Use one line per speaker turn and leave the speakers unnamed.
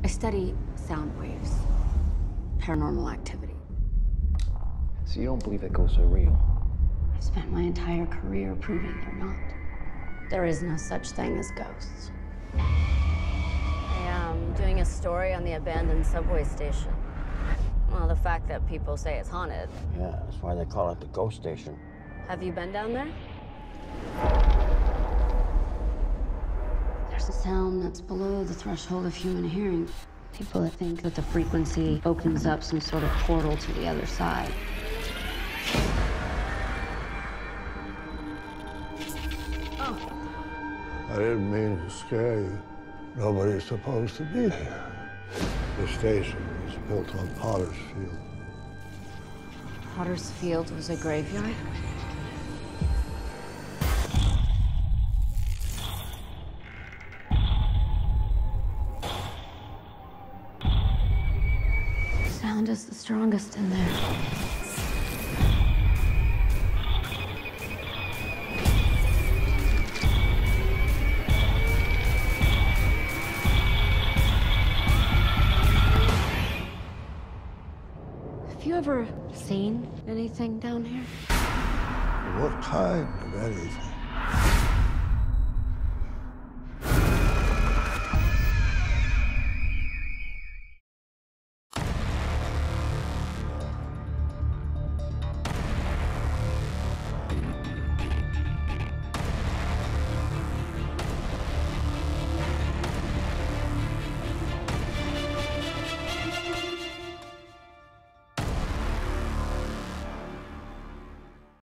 I study sound waves, paranormal activity.
So you don't believe that ghosts are real?
I've spent my entire career proving they're not. There is no such thing as ghosts.
I am doing a story on the abandoned subway station. Well, the fact that people say it's haunted.
Yeah, that's why they call it the ghost station.
Have you been down there?
There's a sound that's below the threshold of human hearing. People that think that the frequency opens up some sort of portal to the other side.
I didn't mean to scare you. Nobody's supposed to be here. The station was built on Potter's Field.
Potter's Field was a graveyard? Sound is the strongest in there. Have you ever seen anything down here?
What kind of anything?